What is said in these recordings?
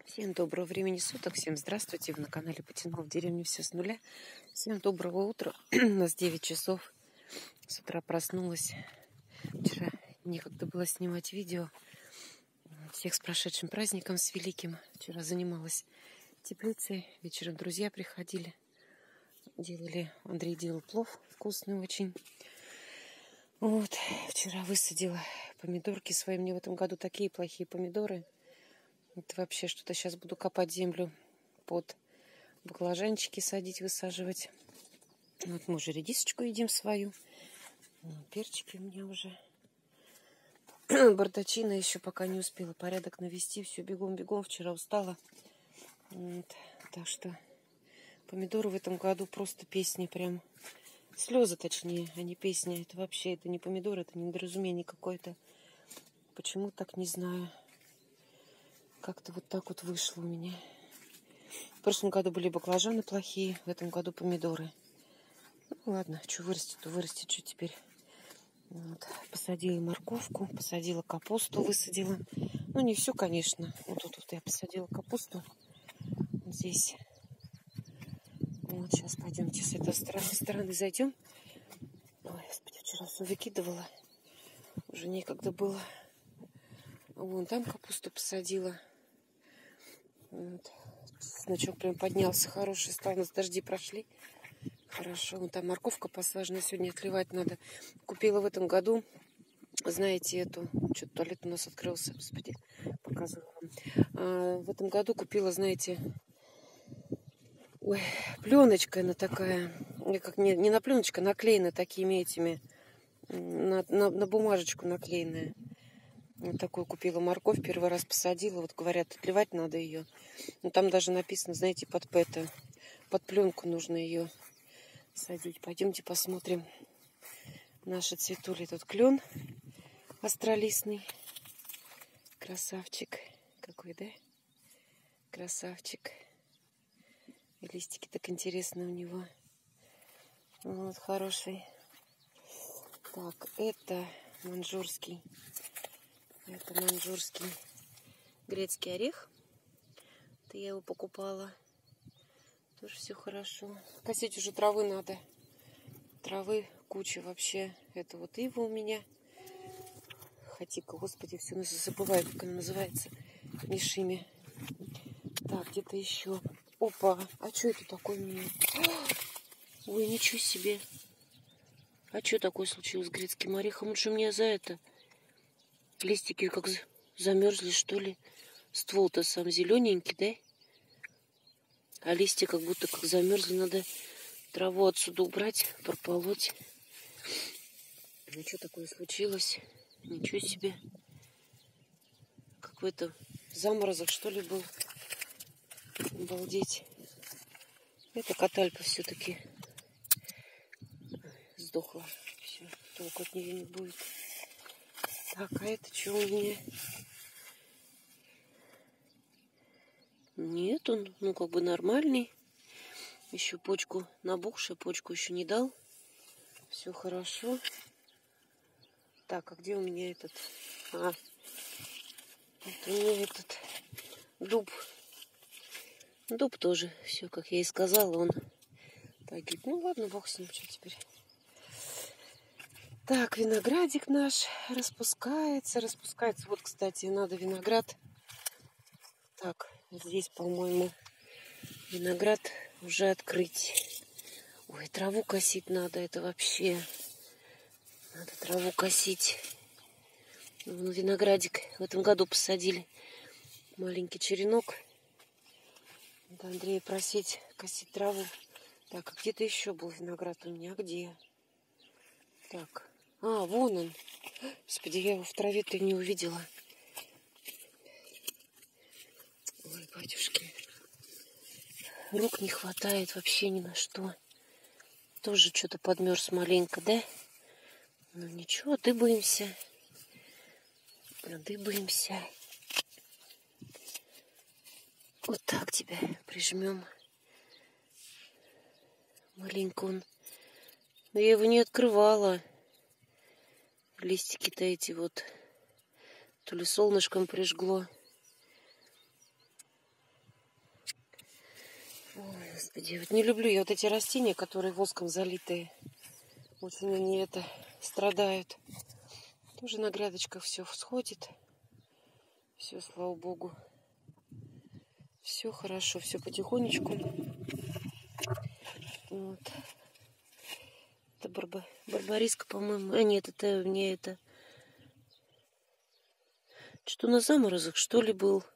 Всем доброго времени суток, всем здравствуйте, вы на канале Потянула в деревню все с нуля. Всем доброго утра, у нас 9 часов, с утра проснулась. Вчера некогда было снимать видео. Всех с прошедшим праздником, с великим. Вчера занималась теплицей, вечером друзья приходили, Андрей делал плов вкусный очень. Вот, вчера высадила помидорки свои, мне в этом году такие плохие помидоры. Это вообще что-то сейчас буду копать землю под баклажанчики, садить, высаживать. Вот мы уже редисочку едим свою. Перчики у меня уже. Бардачина еще пока не успела порядок навести. Все бегом-бегом. Вчера устала. Вот. Так что помидоры в этом году просто песни прям. Слезы точнее, а не песни. Это вообще, это не помидоры, это недоразумение какое-то. Почему так, не знаю. Как-то вот так вот вышло у меня. В прошлом году были баклажаны плохие, в этом году помидоры. Ну, ладно, что вырастет, то вырастет, что теперь. Вот. Посадила морковку, посадила капусту, высадила. Ну, не все, конечно. Вот тут вот я посадила капусту. Вот здесь. Вот, сейчас пойдемте с этой стороны зайдем. Ой, господи, вчера все выкидывала. Уже некогда было. Вон там капусту посадила. Вот. Значок прям поднялся хороший стал. У нас дожди прошли. Хорошо. Вон там морковка посажена. Сегодня отливать надо. Купила в этом году, знаете, эту... Что-то туалет у нас открылся. Господи, показываю вам. В этом году купила, знаете... Ой, пленочка она такая. Как не на пленочка, наклеена такими этими. На бумажечку наклеенная. Вот такую купила морковь, первый раз посадила. Вот говорят, отливать надо ее. Но там даже написано, знаете, под пленку нужно ее садить. Пойдемте посмотрим. Наши цветули. Тут клен остролистный. Красавчик. Какой, да? Красавчик. И листики так интересно у него. Вот, хороший. Так, это манжурский. Это манжурский грецкий орех. Это я его покупала. Тоже все хорошо. Косить уже травы надо. Травы куча вообще. Это вот ива у меня. Хатика, господи, все забываю, как она называется. Мишими. Так, где-то еще. Опа, а что это такое у меня? Ой, ничего себе. А что такое случилось с грецким орехом? Лучше мне за это. Листики как замерзли, что ли. Ствол-то сам зелененький, да? А листья как будто как замерзли. Надо траву отсюда убрать, прополоть. Ну, что такое случилось? Ничего себе. Какой-то заморозок, что ли, был. Обалдеть. Эта каталька все-таки сдохла. Все, толку от нее не будет. Так, а это что у меня? Нет, он, ну, как бы нормальный. Еще почку набухшая, почку еще не дал. Все хорошо. Так, а где у меня этот? Вот у меня этот дуб. Дуб тоже, все, как я и сказала, он погиб. Ну ладно, бог с ним, что теперь. Так, виноградик наш распускается. Вот, кстати, надо виноград. Так, здесь, по-моему, виноград уже открыть. Ой, траву косить надо, это вообще. Надо траву косить. Ну, виноградик в этом году посадили. Маленький черенок. Надо Андрея просить косить траву. Так, а где-то еще был виноград у меня. Где? Так. А, вон он. Господи, я его в траве-то не увидела. Ой, батюшки. Рук не хватает вообще ни на что. Тоже что-то подмерз маленько, да? Ну ничего, дыбаемся. Дыбаемся. Вот так тебя прижмем. Маленько он. Но я его не открывала. Листики-то эти вот. То ли солнышком прижгло. Господи, вот не люблю я вот эти растения, которые воском залитые. Очень они страдают. Тоже на грядочках все всходит. Все, слава богу. Все хорошо, все потихонечку. Вот. Это барбариска, по-моему. А нет, это мне это... Что на заморозок, что ли, был?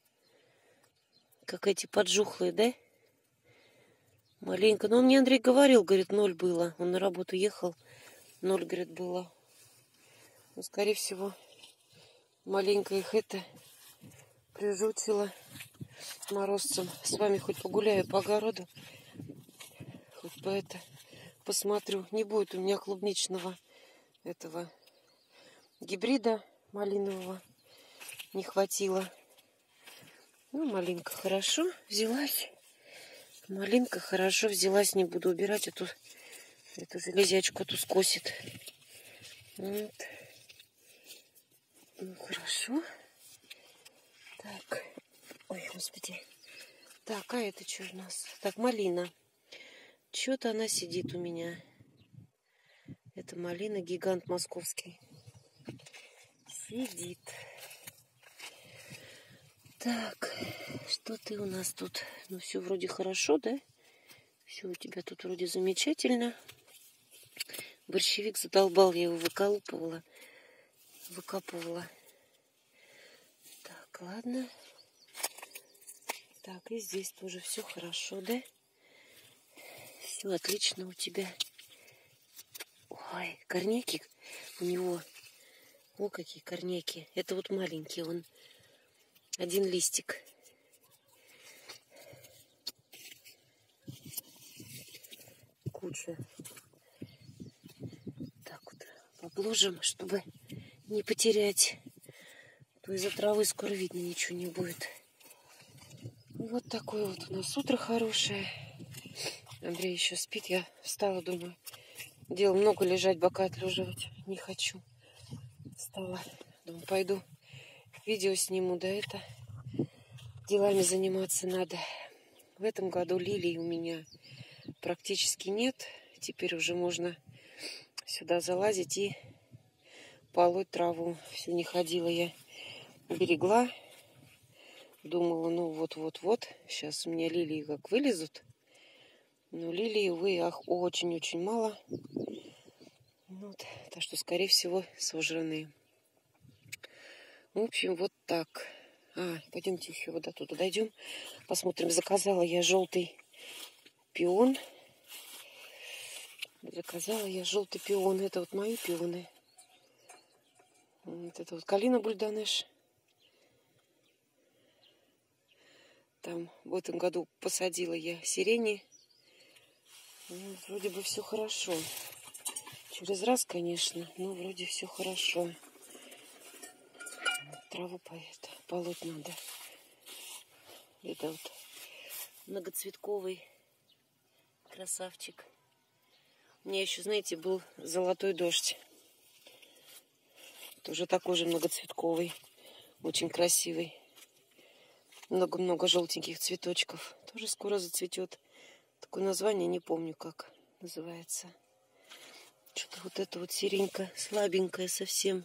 Как эти поджухлые, да? Маленько. Но мне Андрей говорил, говорит, 0 было. Он на работу ехал. 0, говорит, было. Но, скорее всего, маленько их прижучило морозцем. С вами хоть погуляю по огороду. Хоть посмотрю. Не будет у меня клубничного этого гибрида малинового. Не хватило. Ну, малинка хорошо взялась. Малинка хорошо взялась. Не буду убирать эту железячку, эту скосит. Вот. Ну, хорошо. Так. Ой, господи. Так, а это что у нас? Так, малина. Что-то она сидит у меня. Это малина, гигант московский. Сидит. Так, что ты у нас тут? Ну, все вроде хорошо, да? Все у тебя тут вроде замечательно. Борщевик задолбал, я его выкапывала. Так, ладно. Так, и здесь тоже все хорошо, да? Все отлично у тебя. Ой, корняки у него. О, какие корняки. Это вот маленький он. Один листик. Куча. Так вот обложим, чтобы не потерять. То из-за травы скоро видно ничего не будет. Вот такое вот у нас утро хорошее. Андрей еще спит. Я встала, думаю, дело много лежать, бока отлеживать не хочу. Встала. Думаю, пойду видео сниму, да это делами заниматься надо. В этом году лилий у меня практически нет. Теперь уже можно сюда залазить и полоть траву. Все не ходила я, берегла. Думала, ну вот-вот-вот. Сейчас у меня лилии как вылезут. Но лилии, увы, ах, очень-очень мало. Вот. Так что, скорее всего, сожжены. В общем, вот так. Пойдемте еще вот до туда дойдем. Посмотрим. Заказала я желтый пион. Это вот мои пионы. Вот это вот калина бульданеш. Там в этом году посадила я сирени. Вроде бы все хорошо. Через раз, конечно, но вроде все хорошо. Траву полоть надо. Это вот многоцветковый красавчик. У меня еще, знаете, был золотой дождь. Тоже такой же многоцветковый. Очень красивый. Много-много желтеньких цветочков. Тоже скоро зацветет. Такое название не помню, как называется. Что-то вот это вот сиренька слабенькая совсем.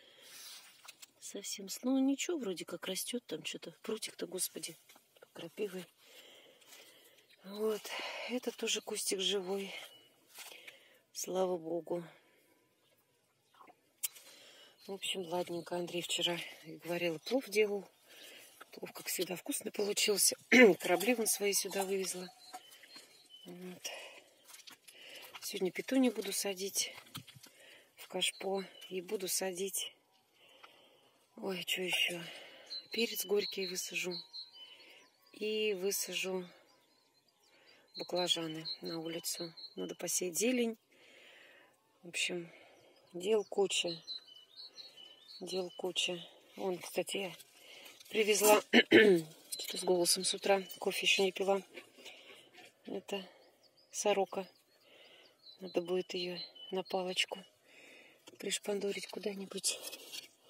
Ну, ничего, вроде как растет там что-то. Прутик-то, господи, как крапивый. Вот. Это тоже кустик живой. Слава богу. В общем, ладненько. Андрей вчера говорил, плов делал. Плов, как всегда, вкусный получился. Корабли вон свои сюда вывезла. Вот. Сегодня петунью буду садить в кашпо. И буду садить... Ой, что еще? Перец горький высажу. И высажу баклажаны на улицу. Надо посеять зелень. В общем, дел куча. Вон, кстати, я привезла... Что-то с голосом с утра. Кофе еще не пила. Это сорока. Надо будет ее на палочку пришпандорить куда-нибудь.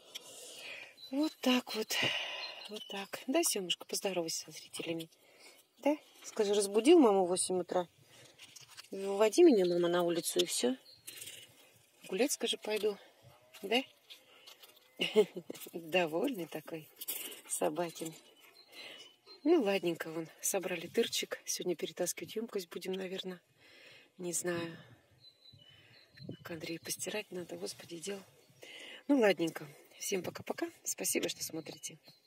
Вот так вот. Вот так. Да, Семушка, поздоровайся со зрителями. Да? Скажи, разбудил маму в 8 утра? Выводи меня, мама, на улицу, и все. Гулять, скажи, пойду. Да? Довольный такой собакин. Ну, ладненько, вон, собрали тырчик. Сегодня перетаскивать емкость будем, наверное. Не знаю. К Андрею постирать надо, господи, дел. Ну, ладненько. Всем пока-пока. Спасибо, что смотрите.